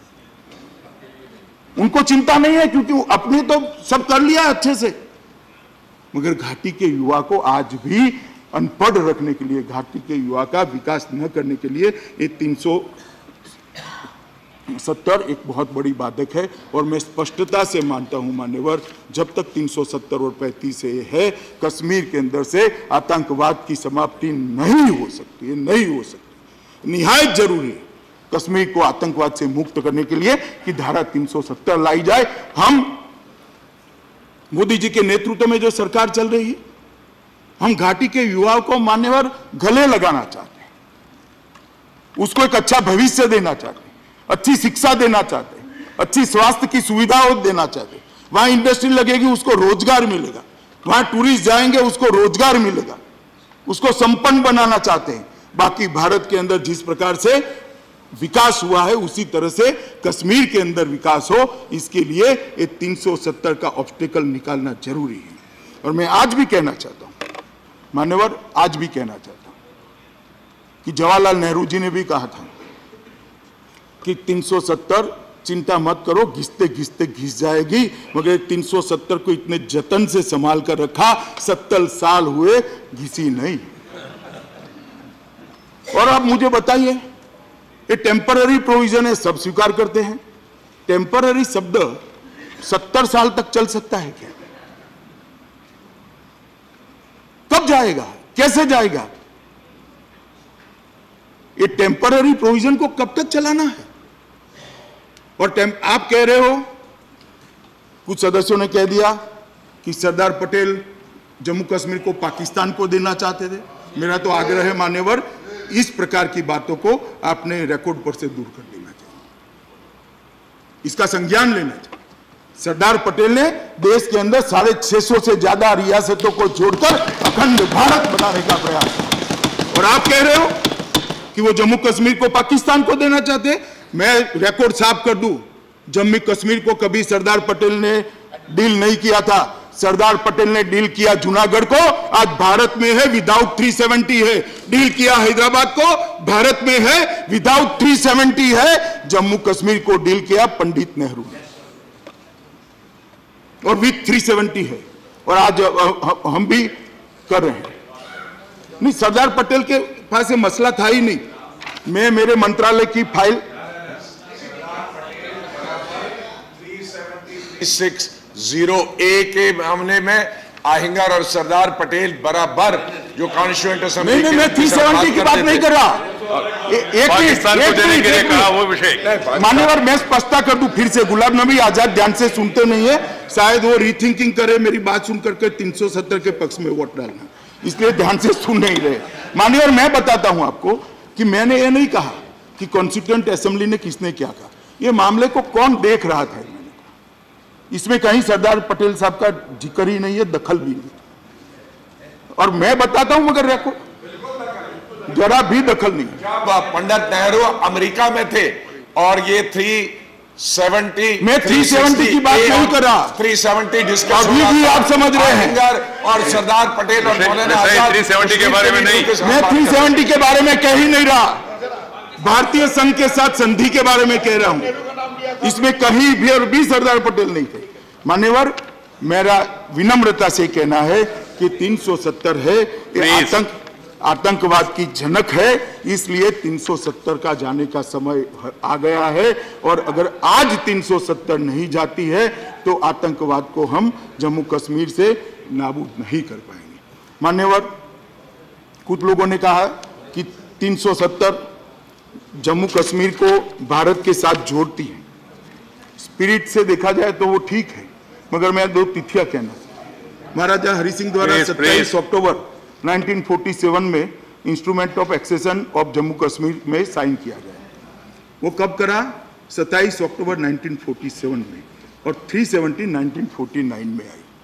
उनको चिंता नहीं है, क्योंकि अपने तो सब कर लिया अच्छे से। मगर घाटी के युवा को आज भी अनपढ़ रखने के लिए, घाटी के युवा का विकास न करने के लिए ये तीन सौ सत्तर एक बहुत बड़ी बाधक है। और मैं स्पष्टता से मानता हूं मान्यवर, जब तक तीन सौ सत्तर और पैंतीस है, कश्मीर के अंदर से आतंकवाद की समाप्ति नहीं हो सकती है, नहीं हो सकती। निहायत जरूरी है कश्मीर को आतंकवाद से मुक्त करने के लिए कि धारा तीन सौ सत्तर लाई जाए। हम मोदी जी के नेतृत्व में जो सरकार चल रही है, हम घाटी के युवाओं को मान्यवर गले लगाना चाहते हैं, उसको एक अच्छा भविष्य देना चाहते हैं, अच्छी शिक्षा देना चाहते हैं, अच्छी स्वास्थ्य की सुविधाओं देना चाहते हैं। वहां इंडस्ट्री लगेगी, उसको रोजगार मिलेगा। वहां टूरिस्ट जाएंगे, उसको रोजगार मिलेगा। उसको संपन्न बनाना चाहते हैं। बाकी भारत के अंदर जिस प्रकार से विकास हुआ है, उसी तरह से कश्मीर के अंदर विकास हो, इसके लिए ये तीन सौ सत्तर का ऑब्स्टेकल निकालना जरूरी है। और मैं आज भी कहना चाहता हूं मान्यवर, आज भी कहना चाहता हूं कि जवाहरलाल नेहरू जी ने भी कहा था कि तीन सौ सत्तर चिंता मत करो, घिसते घिसते घिस जाएगी। मगर तीन सौ सत्तर को इतने जतन से संभाल कर रखा, सत्तर साल हुए, घिसी नहीं। और आप मुझे बताइए, ये टेम्पररी प्रोविजन है, सब स्वीकार करते हैं। टेम्पररी शब्द सत्तर साल तक चल सकता है क्या? कब जाएगा? कैसे जाएगा? ये टेम्पररी प्रोविजन को कब तक चलाना है? और आप कह रहे हो, कुछ सदस्यों ने कह दिया कि सरदार पटेल जम्मू कश्मीर को पाकिस्तान को देना चाहते थे। मेरा तो आग्रह है मान्यवर, इस प्रकार की बातों को आपने रिकॉर्ड पर से दूर कर देना चाहिए, इसका संज्ञान लेना चाहिए। सरदार पटेल ने देश के अंदर साढ़े छह सौ से ज्यादा रियासतों को जोड़कर अखंड भारत बनाने का प्रयास किया। और आप कह रहे हो कि वो जम्मू कश्मीर को पाकिस्तान को देना चाहते हैं। मैं रिकॉर्ड साफ कर दूं, जम्मू कश्मीर को कभी सरदार पटेल ने डील नहीं किया था। सरदार पटेल ने डील किया जूनागढ़ को, आज भारत में है, विदाउट तीन सौ सत्तर है। डील किया हैदराबाद को, भारत में है, विदाउट तीन सौ सत्तर है। जम्मू कश्मीर को डील किया पंडित नेहरू ने, और विद तीन सौ सत्तर है, और आज हम भी कर रहे हैं। नहीं, सरदार पटेल के पास ये मसला था ही नहीं। मैं मेरे मंत्रालय की फाइल सिक्स जीरो ए के मामले में आहिंगर और सरदार पटेल बराबर जो कॉन्स्टिट्यूएंट असेंबली, नहीं नहीं मैं तीन सौ सत्तर की बात नहीं कर रहा। एक पाकिस्तान को देने के लिए कहा वो विषय मान्यवर, मैं स्पष्टता कर दूं फिर से, गुलाम नबी आजाद ध्यान से सुनते नहीं है, शायद वो रीथिंकिंग करे, मेरी बात सुन करके तीन सौ सत्तर के पक्ष में वोट डालना, इसलिए ध्यान से सुन नहीं रहे। मान्यवर, मैं बताता हूं आपको कि मैंने ये नहीं कहा कि कॉन्स्टिट्यूएंट असेंबली ने किसने क्या कहा, ये मामले को कौन देख रहा था। इसमें कहीं सरदार पटेल साहब का जिक्र ही नहीं है, दखल भी नहीं। और मैं बताता हूं मगर रखो, जरा भी दखल नहीं। पंडित नेहरू अमेरिका में थे और ये तीन सौ सत्तर, मैं तीन सौ सत्तर की बात नहीं कर रहा, तीन सौ सत्तर डिस्कस अभी भी आप समझ रहे हैं। और सरदार पटेल और मौलाना आजाद तीन सौ सत्तर के बारे में नहीं, मैं तीन सौ सत्तर के बारे में कह ही नहीं रहा, भारतीय संघ के साथ संधि के बारे में कह रहा हूं। इसमें कहीं भी और भी सरदार पटेल नहीं थे। मान्यवर, मेरा विनम्रता से कहना है कि तीन सौ सत्तर है, ये आतंक आतंकवाद की झनक है, इसलिए तीन सौ सत्तर का जाने का समय आ गया है। और अगर आज तीन सौ सत्तर नहीं जाती है तो आतंकवाद को हम जम्मू कश्मीर से नाबूद नहीं कर पाएंगे। मान्यवर, कुछ लोगों ने कहा कि तीन सौ सत्तर जम्मू कश्मीर को भारत के साथ जोड़ती है। स्पिरिट से देखा जाए तो वो ठीक है, मगर मैं दो तिथियां कहना, महाराजा हरि सिंह द्वारा सत्ताईस अक्टूबर उन्नीस सौ सैंतालीस में instrument of accession of Jammu Kashmir में साइन किया गया। वो कब करा? सत्ताईस अक्टूबर उन्नीस सौ सैंतालीस में, और तीन सौ सत्तर उन्नीस सौ उनचास में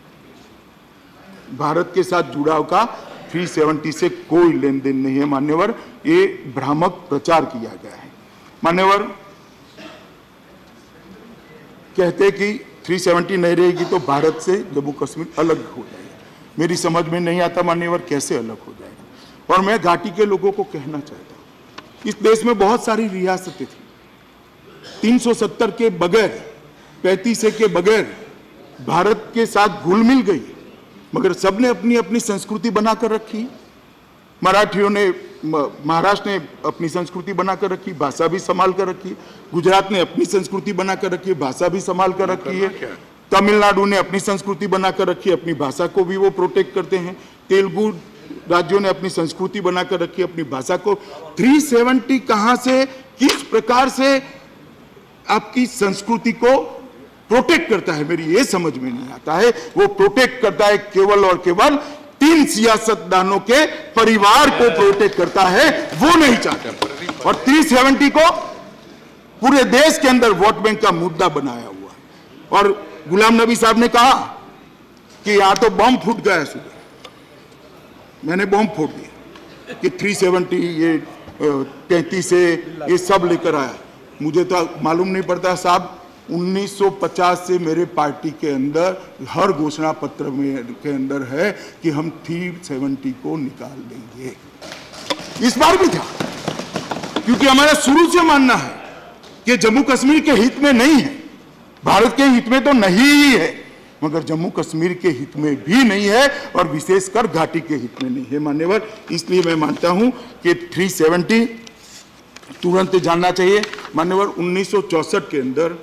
आई। भारत के साथ जुड़ाव का तीन सौ सत्तर से कोई लेन देन नहीं है। मान्यवर, ये भ्रामक प्रचार किया गया है। मान्यवर, कहते कि तीन सौ सत्तर नहीं रहेगी तो भारत से जम्मू कश्मीर अलग हो जाएगा। मेरी समझ में नहीं आता मान्यवर कैसे अलग हो जाएगा। और मैं घाटी के लोगों को कहना चाहता हूं, इस देश में बहुत सारी रियासतें थी, तीन सौ सत्तर के बगैर, पैंतीस के बगैर भारत के साथ घुल मिल गई, मगर सबने अपनी अपनी संस्कृति बनाकर रखी। मराठियों ने, महाराष्ट्र ने अपनी संस्कृति बनाकर रखी, भाषा भी संभाल कर रखी। गुजरात ने अपनी संस्कृति बनाकर रखी, भाषा भी संभाल कर रखी है। तमिलनाडु ने अपनी संस्कृति बनाकर रखी, अपनी भाषा को भी वो प्रोटेक्ट करते हैं। तेलुगु राज्यों ने अपनी संस्कृति बनाकर रखी, अपनी भाषा को। तीन सौ सत्तर कहां से, किस प्रकार से आपकी संस्कृति को प्रोटेक्ट करता है, मेरी ये समझ में नहीं आता है। वो प्रोटेक्ट करता है केवल और केवल तीन सियासतदानों के परिवार को प्रोटेक्ट करता है, वो नहीं चाहता। और तीन सौ सत्तर को पूरे देश के अंदर वोट बैंक का मुद्दा बनाया हुआ है। और गुलाम नबी साहब ने कहा कि यहां तो बम फूट गया सुबह, मैंने बम फोड़ दिया कि तीन सौ सत्तर, ये तैंतीस से ये सब लेकर आया। मुझे तो मालूम नहीं पड़ता साहब, उन्नीस सौ पचास से मेरे पार्टी के अंदर हर घोषणा पत्र में के अंदर है कि हम तीन सौ सत्तर को निकाल देंगे। इस बार भी था, क्योंकि हमारा शुरू से मानना है कि जम्मू कश्मीर के हित में नहीं है, भारत के हित में तो नहीं ही है, मगर जम्मू कश्मीर के हित में भी नहीं है, और विशेषकर घाटी के हित में नहीं है। मान्यवर, इसलिए मैं मानता हूं कि तीन सौ सत्तर तुरंत जानना चाहिए। मान्यवर, उन्नीस सौ चौसठ के अंदर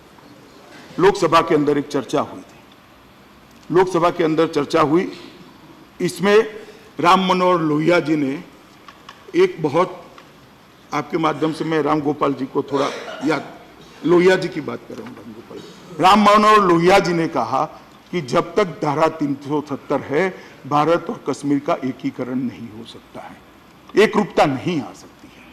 लोकसभा के अंदर एक चर्चा हुई थी, लोकसभा के अंदर चर्चा हुई, इसमें राम मनोहर लोहिया जी ने एक बहुत, आपके माध्यम से मैं राम गोपाल जी को थोड़ा याद, लोहिया जी की बात कर रहा हूं, राम गोपाल राम मनोहर लोहिया जी ने कहा कि जब तक धारा तीन सौ सत्तर है, भारत और कश्मीर का एकीकरण नहीं हो सकता है, एक रूपता नहीं आ सकती है।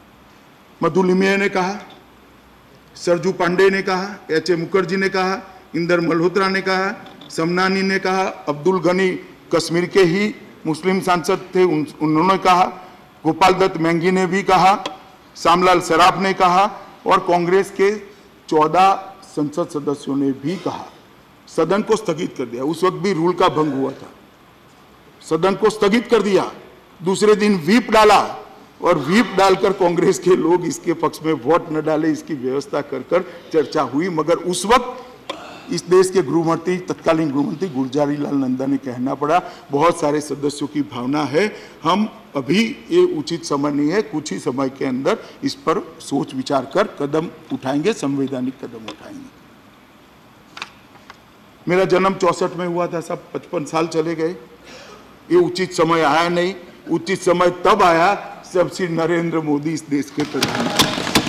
मधुलिमिया ने कहा, सरजू पांडे ने कहा, एच ए मुखर्जी ने कहा, इंदर मल्होत्रा ने कहा, समनानी ने कहा, अब्दुल गनी कश्मीर के ही मुस्लिम सांसद थे, उन, उन्होंने कहा, गोपाल दत्त मैंगी ने भी कहा, श्यामलाल सराफ ने कहा और कांग्रेस के चौदह संसद सदस्यों ने भी कहा। सदन को स्थगित कर दिया। उस वक्त भी रूल का भंग हुआ था, सदन को स्थगित कर दिया। दूसरे दिन व्हीप डाला और व्हीप डालकर कांग्रेस के लोग इसके पक्ष में वोट न डाले, इसकी व्यवस्था कर कर चर्चा हुई। मगर उस वक्त इस देश के गृहमंत्री, तत्कालीन गृहमंत्री गुलजारी लाल नंदा ने कहना पड़ा, बहुत सारे सदस्यों की भावना है, हम अभी ये उचित समय नहीं है, कुछ ही समय के अंदर इस पर सोच विचार कर कदम उठाएंगे, संवैधानिक कदम उठाएंगे। मेरा जन्म चौसठ में हुआ था, सब पचपन साल चले गए, ये उचित समय आया नहीं। उचित समय तब आया जब श्री नरेंद्र मोदी इस देश के प्रधानमंत्री।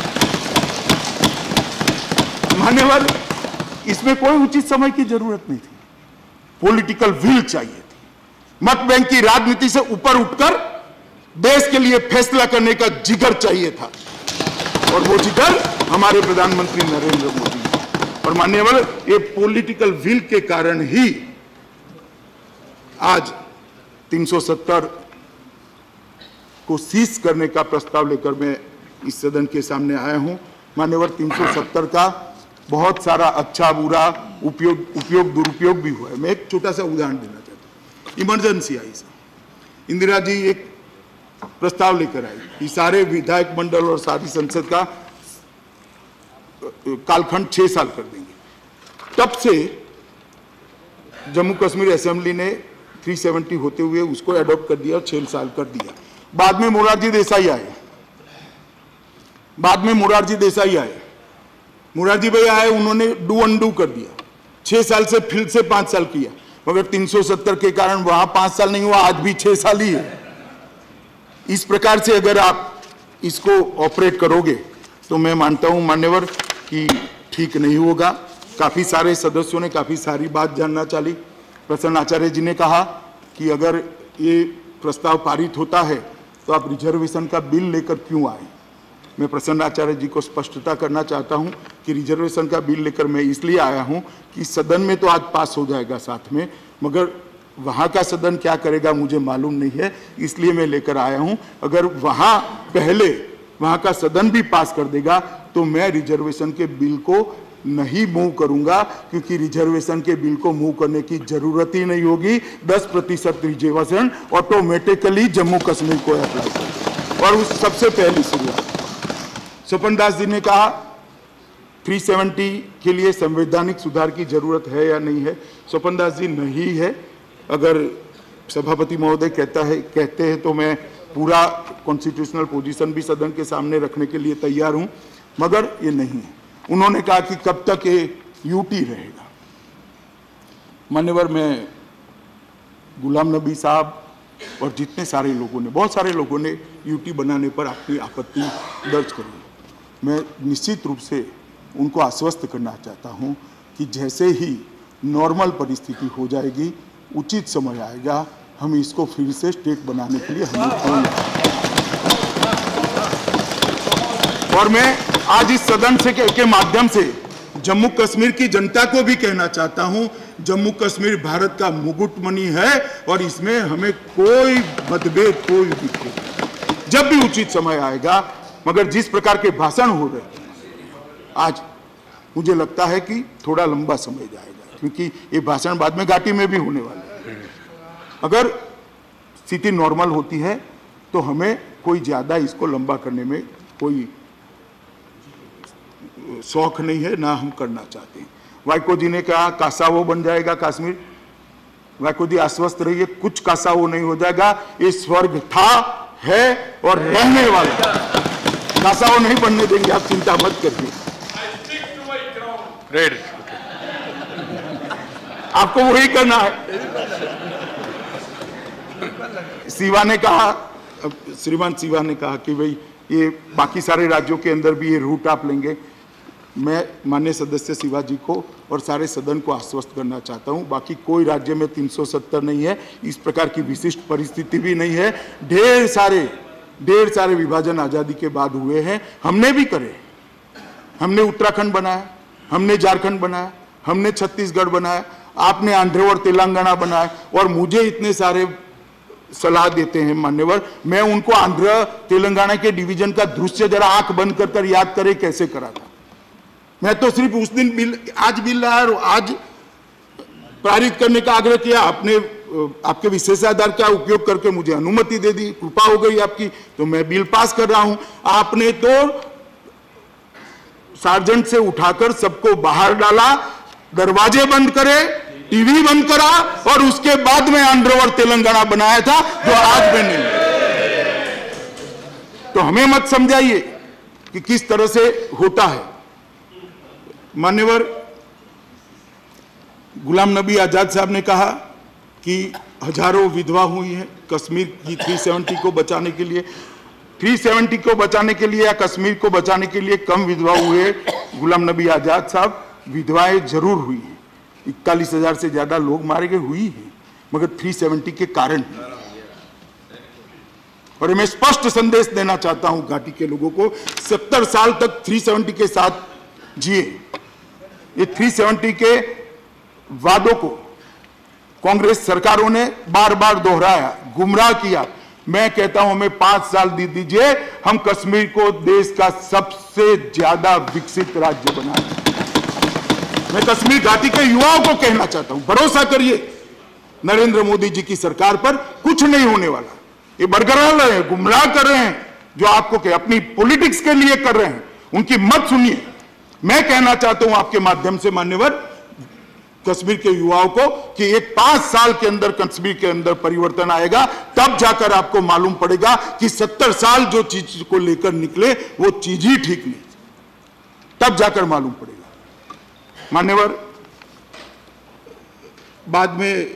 मान्यवर, इसमें कोई उचित समय की जरूरत नहीं थी, पॉलिटिकल विल चाहिए थी। मत बैंक की राजनीति से ऊपर उठकर देश के लिए फैसला करने का जिगर चाहिए था, और वो जिगर हमारे प्रधानमंत्री नरेंद्र मोदी। और मान्यवर, ये पॉलिटिकल विल के कारण ही आज तीन सौ सत्तर को सीज करने का प्रस्ताव लेकर मैं इस सदन के सामने आया हूं। मान्यवर, तीन सौ सत्तर का बहुत सारा अच्छा बुरा उपयोग उपयोग दुरुपयोग भी हुआ है। मैं एक छोटा सा उदाहरण देना चाहता हूँ। इमरजेंसी आई, इंदिरा जी एक प्रस्ताव लेकर आई कि सारे विधायक मंडल और सारी संसद का कालखंड छह साल कर देंगे। तब से जम्मू कश्मीर असेंबली ने तीन सौ सत्तर होते हुए उसको एडॉप्ट कर दिया और छह साल कर दिया। बाद में मोरारजी देसाई आए, बाद में मोरारजी देसाई आए मोरारजी भाई आए, उन्होंने डू अनडू कर दिया, छह साल से फिर से पांच साल किया। मगर तीन सौ सत्तर के कारण वहां पांच साल नहीं हुआ, आज भी छह साल ही है। इस प्रकार से अगर आप इसको ऑपरेट करोगे तो मैं मानता हूं मान्यवर कि ठीक नहीं होगा। काफी सारे सदस्यों ने काफी सारी बात जानना चाही। प्रसन्न आचार्य जी ने कहा कि अगर ये प्रस्ताव पारित होता है तो आप रिजर्वेशन का बिल लेकर क्यों आए। मैं प्रसन्न आचार्य जी को स्पष्टता करना चाहता हूं कि रिजर्वेशन का बिल लेकर मैं इसलिए आया हूं कि सदन में तो आज पास हो जाएगा साथ में, मगर वहां का सदन क्या करेगा मुझे मालूम नहीं है, इसलिए मैं लेकर आया हूं। अगर वहां पहले वहां का सदन भी पास कर देगा तो मैं रिजर्वेशन के बिल को नहीं मूव करूंगा, क्योंकि रिजर्वेशन के बिल को मूव करने की जरूरत ही नहीं होगी। दस प्रतिशत रिजर्वेशन ऑटोमेटिकली जम्मू कश्मीर को अप्लाई करेगा। और उस सबसे पहली शुरुआत स्वपन दास जी ने कहा तीन सौ सत्तर के लिए संवैधानिक सुधार की जरूरत है या नहीं है। स्वपन दास जी, नहीं है। अगर सभापति महोदय कहता है कहते हैं तो मैं पूरा कॉन्स्टिट्यूशनल पोजीशन भी सदन के सामने रखने के लिए तैयार हूं, मगर ये नहीं है। उन्होंने कहा कि कब तक ये यूटी रहेगा। मान्यवर, मैं गुलाम नबी साहब और जितने सारे लोगों ने, बहुत सारे लोगों ने यूटी बनाने पर अपनी आपत्ति दर्ज करी। मैं निश्चित रूप से उनको आश्वस्त करना चाहता हूं कि जैसे ही नॉर्मल परिस्थिति हो जाएगी, उचित समय आएगा, हम इसको फिर से स्टेट बनाने के लिए हम होंगे। और मैं आज इस सदन से के, के माध्यम से जम्मू कश्मीर की जनता को भी कहना चाहता हूं, जम्मू कश्मीर भारत का मुकुटमणि है और इसमें हमें कोई मतभेद, कोई भी, जब भी उचित समय आएगा। मगर जिस प्रकार के भाषण हो रहे हैं आज, मुझे लगता है कि थोड़ा लंबा समय जाएगा, क्योंकि ये भाषण बाद में घाटी में भी होने वाला है। अगर स्थिति नॉर्मल होती है तो हमें कोई ज्यादा इसको लंबा करने में कोई शौक नहीं है, ना हम करना चाहते हैं। वाइको जी ने कहा कासावो बन जाएगा कश्मीर। वाइको जी आश्वस्त रहिए, कुछ कासावो नहीं हो जाएगा। ये स्वर्ग था, है और रहने वाला। कासावो नहीं बनने देंगे, आप चिंता मत करिए। आपको वही करना है। शिवा ने कहा, श्रीमान शिवा ने कहा कि भाई ये बाकी सारे राज्यों के अंदर भी ये रूट आप लेंगे। मैं माननीय सदस्य शिवा जी को और सारे सदन को आश्वस्त करना चाहता हूं, बाकी कोई राज्य में तीन सौ सत्तर नहीं है, इस प्रकार की विशिष्ट परिस्थिति भी नहीं है। ढेर सारे ढेर सारे विभाजन आजादी के बाद हुए हैं, हमने भी करे। हमने उत्तराखंड बनाया, हमने झारखंड बनाया, हमने छत्तीसगढ़ बनाया, आपने आंध्र और तेलंगाना बनाया, और मुझे इतने सारे सलाह देते हैं मान्यवर, मैं उनको आंध्र तेलंगाना के डिवीजन का दृश्य जरा आंख बंद कर कर याद करे कैसे करा था। मैं तो सिर्फ उस दिन बिल, आज बिल लाया और आज पारित करने का आग्रह किया, आपने आपके विशेषाधिकार का उपयोग करके मुझे अनुमति दे दी, कृपा हो गई आपकी, तो मैं बिल पास कर रहा हूं। आपने तो सार्जेंट से उठाकर सबको बाहर डाला, दरवाजे बंद करे, टीवी बंद करा, और उसके बाद में आंध्र और तेलंगाना बनाया था, जो आज में नहीं। तो हमें मत समझाइए कि किस तरह से होता है। मान्यवर गुलाम नबी आजाद साहब ने कहा कि हजारों विधवा हुई हैं कश्मीर की तीन सौ सत्तर को बचाने के लिए, तीन सौ सत्तर को बचाने के लिए या कश्मीर को बचाने के लिए कम विधवा हुए। गुलाम नबी आजाद साहब, विधवाएं जरूर हुई हैं, इकतालीस हजार से ज्यादा लोग मारे गए हुई हैं, मगर तीन सौ सत्तर के कारण। और मैं स्पष्ट संदेश देना चाहता हूं घाटी के लोगों को, सत्तर साल तक तीन सौ सत्तर के साथ जिए। ये तीन सौ सत्तर के वादों को कांग्रेस सरकारों ने बार बार दोहराया, गुमराह किया। मैं कहता हूं हमें पांच साल दे दीजिए, हम कश्मीर को देश का सबसे ज्यादा विकसित राज्य बनाएंगे। मैं कश्मीर घाटी के युवाओं को कहना चाहता हूं, भरोसा करिए नरेंद्र मोदी जी की सरकार पर, कुछ नहीं होने वाला। ये बरकरार रहे हैं, गुमराह कर रहे हैं, जो आपको के अपनी पॉलिटिक्स के लिए कर रहे हैं, उनकी मत सुनिए। मैं कहना चाहता हूं आपके माध्यम से मान्यवर कश्मीर के युवाओं को कि एक पांच साल के अंदर कश्मीर के अंदर परिवर्तन आएगा, तब जाकर आपको मालूम पड़ेगा कि सत्तर साल जो चीज को लेकर निकले वो चीज ही ठीक नहीं, तब जाकर मालूम पड़ेगा। मान्यवर, बाद में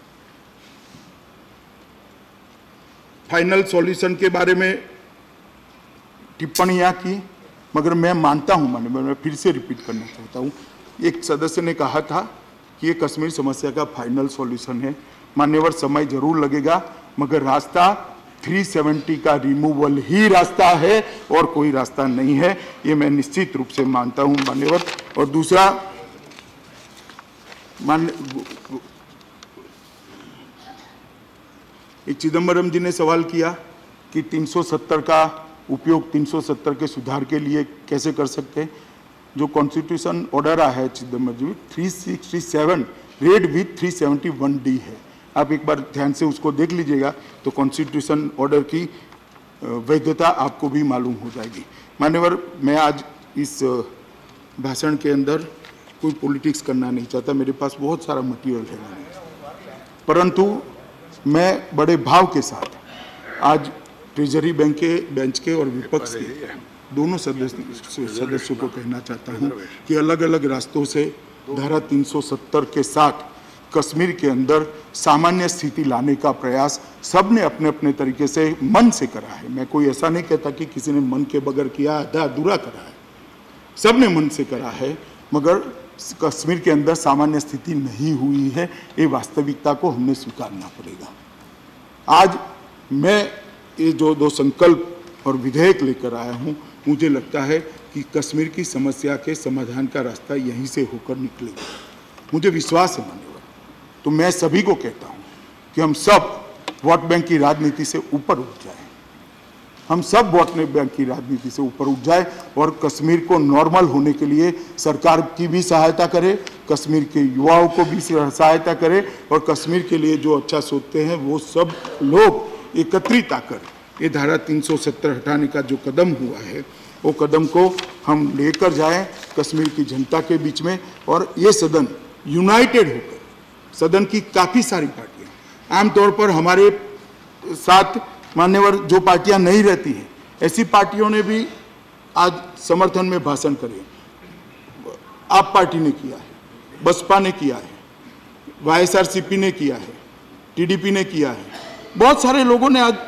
फाइनल सॉल्यूशन के बारे में टिप्पणियां की, मगर मैं मानता हूं मान्यवर, मैं फिर से रिपीट करना चाहता हूं, एक सदस्य ने कहा था कि ये कश्मीर समस्या का फाइनल सॉल्यूशन है। मान्यवर, समय जरूर लगेगा, मगर रास्ता तीन सौ सत्तर का रिमूवल ही रास्ता है और कोई रास्ता नहीं है, ये मैं निश्चित रूप से मानता हूं मान्यवर। और दूसरा, मान चिदम्बरम जी ने सवाल किया कि तीन सौ सत्तर का उपयोग तीन सौ सत्तर के सुधार के लिए कैसे कर सकते हैं। जो कॉन्स्टिट्यूशन ऑर्डर आया है चिदम्बरम जी, तीन सौ सड़सठ रेड विथ तीन सौ इकहत्तर डी है, आप एक बार ध्यान से उसको देख लीजिएगा तो कॉन्स्टिट्यूशन ऑर्डर की वैधता आपको भी मालूम हो जाएगी। मान्यवर, मैं आज इस भाषण के अंदर कोई पॉलिटिक्स करना नहीं चाहता, मेरे पास बहुत सारा मटेरियल है, परंतु मैं बड़े भाव के साथ आज ट्रेजरी बैंक के बेंच के और विपक्ष के दोनों सदस्य सदस्यों को कहना चाहता हूं कि अलग अलग रास्तों से धारा तीन सौ सत्तर के साथ कश्मीर के अंदर सामान्य स्थिति लाने का प्रयास सबने अपने अपने तरीके से मन से करा है। मैं कोई ऐसा नहीं कहता कि किसी ने मन के बगैर किया, आधा अधूरा करा है, सबने मन से करा है, मगर कश्मीर के अंदर सामान्य स्थिति नहीं हुई है, ये वास्तविकता को हमने स्वीकारना पड़ेगा। आज मैं ये जो दो संकल्प और विधेयक लेकर आया हूँ, मुझे लगता है कि कश्मीर की समस्या के समाधान का रास्ता यहीं से होकर निकलेगा, मुझे विश्वास है मान्यवर। तो मैं सभी को कहता हूँ कि हम सब वोट बैंक की राजनीति से ऊपर उठ जाएं, हम सब वोट बैंक की राजनीति से ऊपर उठ जाए और कश्मीर को नॉर्मल होने के लिए सरकार की भी सहायता करे, कश्मीर के युवाओं को भी सहायता करे, और कश्मीर के लिए जो अच्छा सोचते हैं वो सब लोग एकत्रित आकर ये धारा तीन सौ सत्तर हटाने का जो कदम हुआ है वो कदम को हम लेकर जाएं कश्मीर की जनता के बीच में। और ये सदन यूनाइटेड होकर, सदन की काफ़ी सारी पार्टियां, आमतौर पर हमारे साथ मान्यवर जो पार्टियां नहीं रहती हैं, ऐसी पार्टियों ने भी आज समर्थन में भाषण करे। आप पार्टी ने किया है, बसपा ने किया है, वाईएसआरसीपी ने किया है, टीडीपी ने किया है, बहुत सारे लोगों ने, आज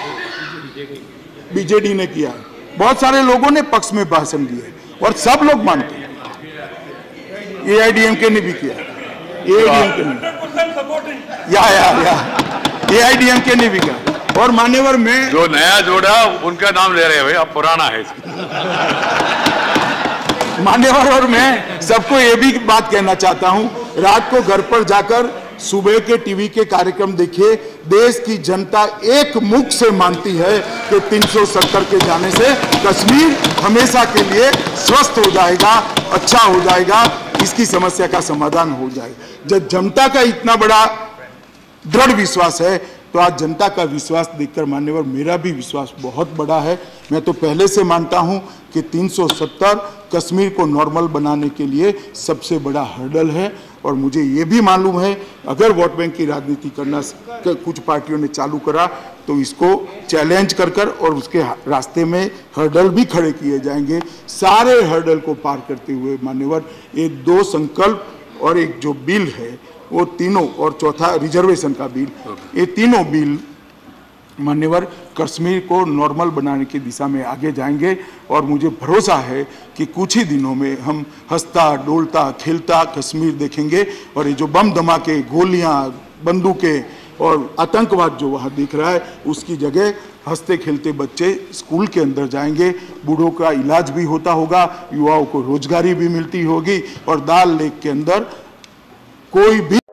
बीजेडी ने किया है, बहुत सारे लोगों ने पक्ष में भाषण दिए और सब लोग मानते हैं। एआईडीएमके ने भी किया है, एआईडीएमके ने या या या एआईडीएमके ने भी किया। और मान्यवर, मैं जो नया जोड़ा उनका नाम ले रहे हैं भाई, अब पुराना है। मान्यवर, और मैं सबको ये भी बात कहना चाहता हूं, रात को घर पर जाकर सुबह के टीवी के कार्यक्रम देखिए। देश की जनता एक मुख से मानती है कि तीन सौ सत्तर के जाने से कश्मीर हमेशा के लिए स्वस्थ हो जाएगा, अच्छा हो जाएगा, इसकी समस्या का समाधान हो जाएगा। जब जनता का इतना बड़ा दृढ़ विश्वास है तो आज जनता का विश्वास देखकर मान्यवर मेरा भी विश्वास बहुत बड़ा है। मैं तो पहले से मानता हूं कि तीन सौ सत्तर कश्मीर को नॉर्मल बनाने के लिए सबसे बड़ा हर्डल है, और मुझे ये भी मालूम है अगर वोट बैंक की राजनीति करना कुछ पार्टियों ने चालू करा तो इसको चैलेंज कर कर और उसके रास्ते में हर्डल भी खड़े किए जाएंगे। सारे हर्डल को पार करते हुए मान्यवर ये दो संकल्प और एक जो बिल है वो तीनों, और चौथा रिजर्वेशन का बिल, ये तीनों बिल मान्यवर कश्मीर को नॉर्मल बनाने की दिशा में आगे जाएंगे। और मुझे भरोसा है कि कुछ ही दिनों में हम हंसता डोलता खेलता कश्मीर देखेंगे, और ये जो बम धमाके, गोलियां, बंदूकें और आतंकवाद जो वहाँ दिख रहा है उसकी जगह हंसते खेलते बच्चे स्कूल के अंदर जाएंगे, बूढ़ों का इलाज भी होता होगा, युवाओं को रोजगारी भी मिलती होगी, और दाल लेक के अंदर कोई भी